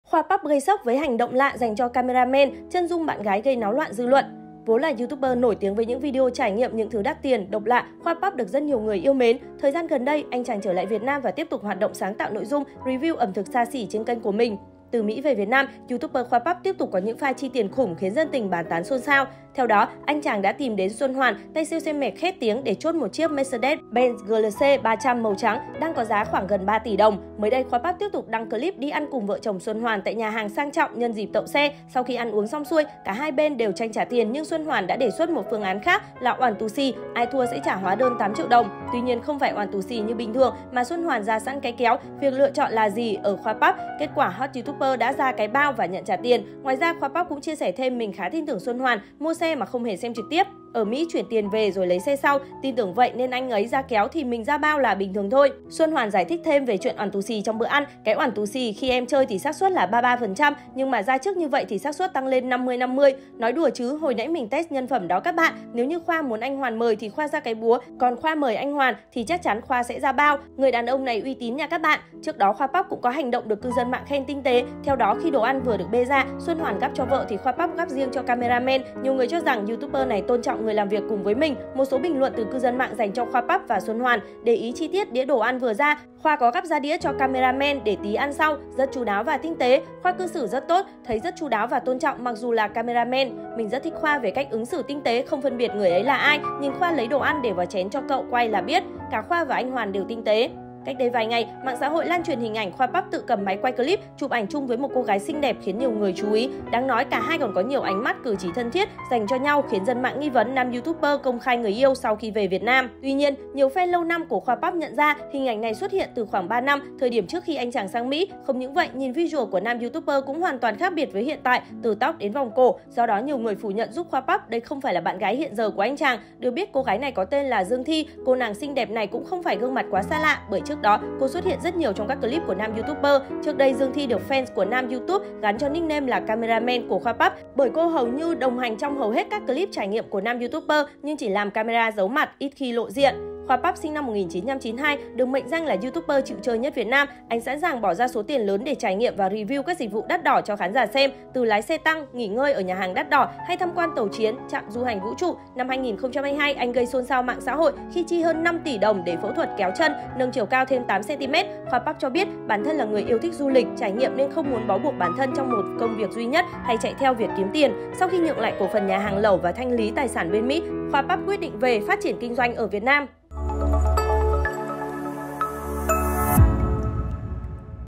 Khoa Puff gây sốc với hành động lạ dành cho cameraman, chân dung bạn gái gây náo loạn dư luận. Vốn là YouTuber nổi tiếng với những video trải nghiệm những thứ đắt tiền, độc lạ, Khoa Puff được rất nhiều người yêu mến. Thời gian gần đây, anh chàng trở lại Việt Nam và tiếp tục hoạt động sáng tạo nội dung, review ẩm thực xa xỉ trên kênh của mình. Từ Mỹ về Việt Nam, YouTuber Khoa Puff tiếp tục có những pha chi tiền khủng khiến dân tình bàn tán xôn xao. Theo đó, anh chàng đã tìm đến Xuân Hoàn, tay siêu xe mệt khét tiếng để chốt một chiếc Mercedes-Benz GLC 300 màu trắng đang có giá khoảng gần 3 tỷ đồng. Mới đây, Khoa Puff tiếp tục đăng clip đi ăn cùng vợ chồng Xuân Hoàn tại nhà hàng sang trọng nhân dịp tậu xe. Sau khi ăn uống xong xuôi, cả hai bên đều tranh trả tiền nhưng Xuân Hoàn đã đề xuất một phương án khác là oản tù xì, ai thua sẽ trả hóa đơn 8 triệu đồng. Tuy nhiên không phải oản tù xì như bình thường mà Xuân Hoàn ra sẵn cái kéo, việc lựa chọn là gì ở Khoa Puff. Kết quả hot YouTuber đã ra cái bao và nhận trả tiền. Ngoài ra, Khoa Puff cũng chia sẻ thêm mình khá tin tưởng Xuân Hoàn, mua xe mà không hề xem trực tiếp. Ở Mỹ chuyển tiền về rồi lấy xe sau, tin tưởng vậy nên anh ấy ra kéo thì mình ra bao là bình thường thôi. Xuân Hoàn giải thích thêm về chuyện oản tù xì trong bữa ăn. Cái oản tù xì khi em chơi thì xác suất là 33%, nhưng mà ra trước như vậy thì xác suất tăng lên 50-50. Nói đùa chứ, hồi nãy mình test nhân phẩm đó các bạn. Nếu như Khoa muốn anh Hoàn mời thì Khoa ra cái búa, còn Khoa mời anh Hoàn thì chắc chắn Khoa sẽ ra bao. Người đàn ông này uy tín nha các bạn. Trước đó Khoa Puff cũng có hành động được cư dân mạng khen tinh tế. Theo đó, khi đồ ăn vừa được bê ra, Xuân Hoàn gắp cho vợ thì Khoa Puff gắp riêng cho cameraman. Nhiều người cho rằng YouTuber này tôn trọng người làm việc cùng với mình. Một số bình luận từ cư dân mạng dành cho Khoa Puff và Xuân Hoàn để ý chi tiết đĩa đồ ăn vừa ra. Khoa có gắp ra đĩa cho cameraman để tí ăn sau, rất chu đáo và tinh tế. Khoa cư xử rất tốt, thấy rất chu đáo và tôn trọng mặc dù là cameraman. Mình rất thích Khoa về cách ứng xử tinh tế, không phân biệt người ấy là ai. Nhìn Khoa lấy đồ ăn để vào chén cho cậu quay là biết. Cả Khoa và anh Hoàn đều tinh tế. Cách đây vài ngày, mạng xã hội lan truyền hình ảnh Khoa Puff tự cầm máy quay clip, chụp ảnh chung với một cô gái xinh đẹp khiến nhiều người chú ý. Đáng nói cả hai còn có nhiều ánh mắt cử chỉ thân thiết dành cho nhau khiến dân mạng nghi vấn nam YouTuber công khai người yêu sau khi về Việt Nam. Tuy nhiên, nhiều fan lâu năm của Khoa Puff nhận ra hình ảnh này xuất hiện từ khoảng 3 năm, thời điểm trước khi anh chàng sang Mỹ. Không những vậy, nhìn visual của nam YouTuber cũng hoàn toàn khác biệt với hiện tại, từ tóc đến vòng cổ. Do đó, nhiều người phủ nhận giúp Khoa Puff đây không phải là bạn gái hiện giờ của anh chàng. Được biết, cô gái này có tên là Dương Thi. Cô nàng xinh đẹp này cũng không phải gương mặt quá xa lạ, bởi trước đó cô xuất hiện rất nhiều trong các clip của nam YouTuber. Trước đây, Dương Thi được fans của nam YouTube gắn cho nickname là cameraman của Khoa Puff bởi cô hầu như đồng hành trong hầu hết các clip trải nghiệm của nam YouTuber nhưng chỉ làm camera giấu mặt, ít khi lộ diện. Khoa Puff sinh năm 1992, được mệnh danh là YouTuber chịu chơi nhất Việt Nam. Anh sẵn sàng bỏ ra số tiền lớn để trải nghiệm và review các dịch vụ đắt đỏ cho khán giả xem, từ lái xe tăng, nghỉ ngơi ở nhà hàng đắt đỏ hay tham quan tàu chiến, trạm du hành vũ trụ. Năm 2022, anh gây xôn xao mạng xã hội khi chi hơn 5 tỷ đồng để phẫu thuật kéo chân, nâng chiều cao thêm 8 cm. Khoa Puff cho biết bản thân là người yêu thích du lịch, trải nghiệm nên không muốn bó buộc bản thân trong một công việc duy nhất hay chạy theo việc kiếm tiền. Sau khi nhượng lại cổ phần nhà hàng lẩu và thanh lý tài sản bên Mỹ, Khoa Puff quyết định về phát triển kinh doanh ở Việt Nam.